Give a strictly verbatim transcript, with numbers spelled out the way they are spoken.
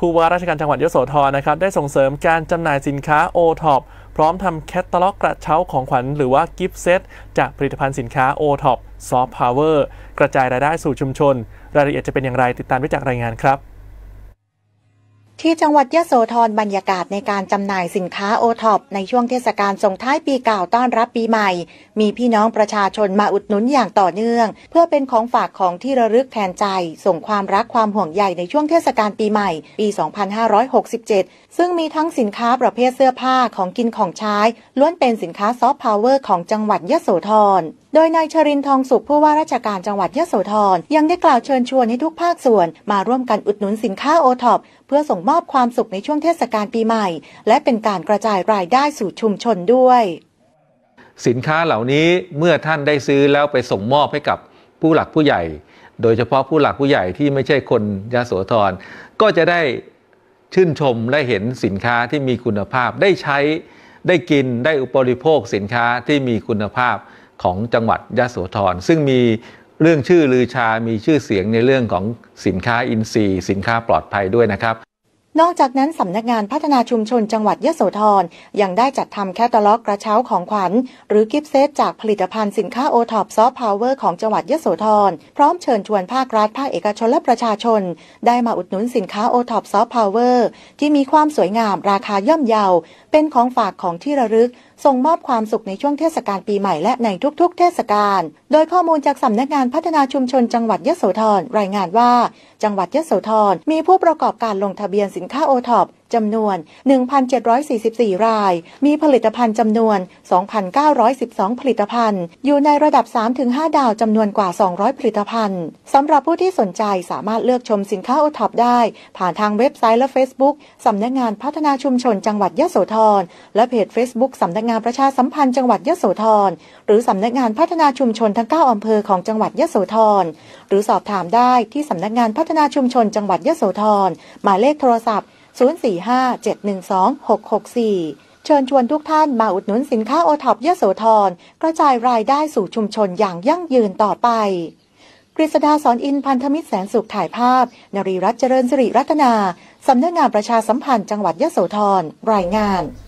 ผู้ว่าราชการจังหวัดยโสธรนะครับได้ส่งเสริมการจำหน่ายสินค้า โอ ท็อป พร้อมทำแคตตาล็อกกระเช้าของขวัญหรือว่ากิฟต์เซตจากผลิตภัณฑ์สินค้า โอ ท็อป Soft Power กระจายรายได้สู่ชุมชนรายละเอียดจะเป็นอย่างไรติดตามได้จากรายงานครับที่จังหวัดยโสธรบรรยากาศในการจำหน่ายสินค้าโอท็อปในช่วงเทศกาลส่งท้ายปีเก่าต้อนรับปีใหม่มีพี่น้องประชาชนมาอุดหนุนอย่างต่อเนื่องเพื่อเป็นของฝากของที่ระลึกแทนใจส่งความรักความห่วงใยในช่วงเทศกาลปีใหม่ปี สองพันห้าร้อยหกสิบเจ็ด ซึ่งมีทั้งสินค้าประเภทเสื้อผ้าของกินของใช้ล้วนเป็นสินค้าซอฟต์พาวเวอร์ของจังหวัดยโสธรโดยนายชรินทร์ทองสุขผู้ว่าราชการจังหวัดยโสธรยังได้กล่าวเชิญชวนให้ทุกภาคส่วนมาร่วมกันอุดหนุนสินค้าโอท็อปเพื่อส่งมอบความสุขในช่วงเทศกาลปีใหม่และเป็นการกระจายรายได้สู่ชุมชนด้วยสินค้าเหล่านี้เมื่อท่านได้ซื้อแล้วไปส่งมอบให้กับผู้หลักผู้ใหญ่โดยเฉพาะผู้หลักผู้ใหญ่ที่ไม่ใช่คนยโสธรก็จะได้ชื่นชมได้เห็นสินค้าที่มีคุณภาพได้ใช้ได้กินได้อุปโภคสินค้าที่มีคุณภาพของจังหวัดยโสธรซึ่งมีเรื่องชื่อลือชามีชื่อเสียงในเรื่องของสินค้าอินทรีย์สินค้าปลอดภัยด้วยนะครับนอกจากนั้นสำนักงานพัฒนาชุมชนจังหวัดยโสธรยังได้จัดทำแคตตาล็อกกระเช้าของขวัญหรือกิฟต์เซตจากผลิตภัณฑ์สินค้าโอท็อปซอฟต์พาวเวอร์ของจังหวัดยโสธรพร้อมเชิญชวนภาครัฐภาคเอกชนและประชาชนได้มาอุดหนุนสินค้าโอท็อปซอฟต์พาวเวอร์ที่มีความสวยงามราคาย่อมเยาเป็นของฝากของที่ระลึกส่งมอบความสุขในช่วงเทศกาลปีใหม่และในทุกๆเทศกาลโดยข้อมูลจากสำนักงานพัฒนาชุมชนจังหวัดยโสธรรายงานว่าจังหวัดยโสธรมีผู้ประกอบการลงทะเบียนสินค้าโอท็อปจำนวน หนึ่งพันเจ็ดร้อยสี่สิบสี่ รายมีผลิตภัณฑ์จำนวน สองพันเก้าร้อยสิบสอง ผลิตภัณฑ์อยู่ในระดับ สามถึงห้า ดาวจำนวนกว่า สองร้อย ผลิตภัณฑ์สำหรับผู้ที่สนใจสามารถเลือกชมสินค้าโอท็อปได้ผ่านทางเว็บไซต์และ Facebook สำนักงานพัฒนาชุมชนจังหวัดยโสธรและเพจ Facebook สำนักงานประชาสัมพันธ์จังหวัดยโสธรหรือสำนักงานพัฒนาชุมชนทั้งเก้าอำเภอของจังหวัดยโสธรหรือสอบถามได้ที่สำนักงานพัฒนาชุมชนจังหวัดยโสธรหมายเลขโทรศัพท์ศูนย์ สี่ ห้า เจ็ด หนึ่ง สอง หก หก สี่ เชิญชวนทุกท่านมาอุดหนุนสินค้าโอท็อปยโสธรกระจายรายได้สู่ชุมชนอย่างยั่งยืนต่อไปกฤษดาสอนอินพันธมิตรแสนสุขถ่ายภาพนรีรัตน์เจริญสิริรัตนาสำนักงานประชาสัมพันธ์จังหวัดยโสธรรายงาน